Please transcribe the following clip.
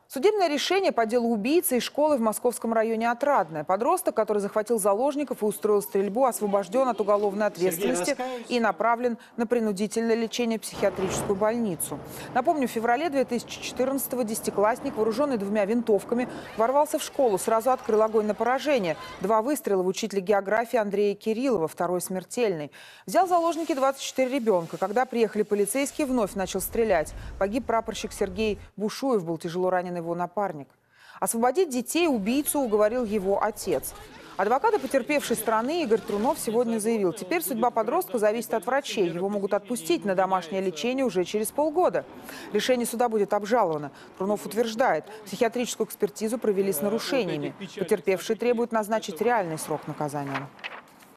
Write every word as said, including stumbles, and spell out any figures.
Судебное решение по делу убийцы из школы в московском районе Отрадное. Подросток, который захватил заложников и устроил стрельбу, освобожден от уголовной ответственности и направлен на принудительное лечение в психиатрическую больницу. Напомню, в феврале две тысячи четырнадцатого десятиклассник, вооруженный двумя винтовками, ворвался в школу, сразу открыл огонь на поражение. Два выстрела в учителя географии Андрея Кириллова, второй смертельный. Взял в заложники двадцать четыре ребенка. Когда приехали полицейские, вновь начал стрелять. Погиб прапорщик Сергей Бушуев, был тяжело ранен его напарник. Освободить детей убийцу уговорил его отец. Адвокат потерпевшей стороны Игорь Трунов сегодня заявил, теперь судьба подростка зависит от врачей. Его могут отпустить на домашнее лечение уже через полгода. Решение суда будет обжаловано. Трунов утверждает, психиатрическую экспертизу провели с нарушениями. Потерпевшие требуют назначить реальный срок наказания.